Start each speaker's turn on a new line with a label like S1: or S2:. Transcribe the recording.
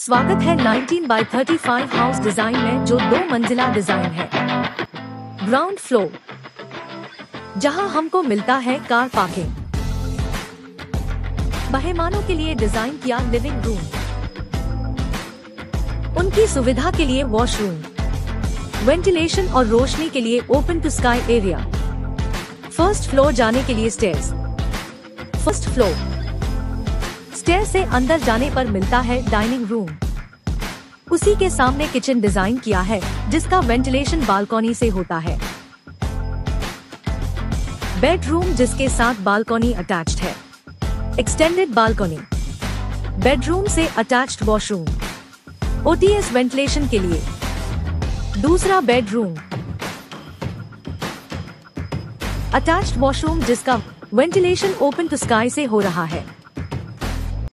S1: स्वागत है 19 bye 35 house design में, जो 2 मंजिला डिजाइन है। ग्राउंड फ्लोर, जहां हमको मिलता है कार पार्किंग। मेहमानों के लिए डिजाइन किया लिविंग रूम, उनकी सुविधा के लिए वॉशरूम, वेंटिलेशन और रोशनी के लिए open to sky area. First floor जाने के लिए स्टेयर्स। फर्स्ट फ्लोर स्टेयर से अंदर जाने पर मिलता है डाइनिंग रूम। उसी के सामने किचन डिजाइन किया है, जिसका वेंटिलेशन बालकनी से होता है। बेडरूम, जिसके साथ बालकनी अटैच्ड है। एक्सटेंडेड बालकनी, बेडरूम से अटैच्ड वॉशरूम, ओटीएस वेंटिलेशन के लिए। दूसरा बेडरूम, अटैच्ड वॉशरूम, जिसका वेंटिलेशन ओपन टू स्काई से हो रहा है।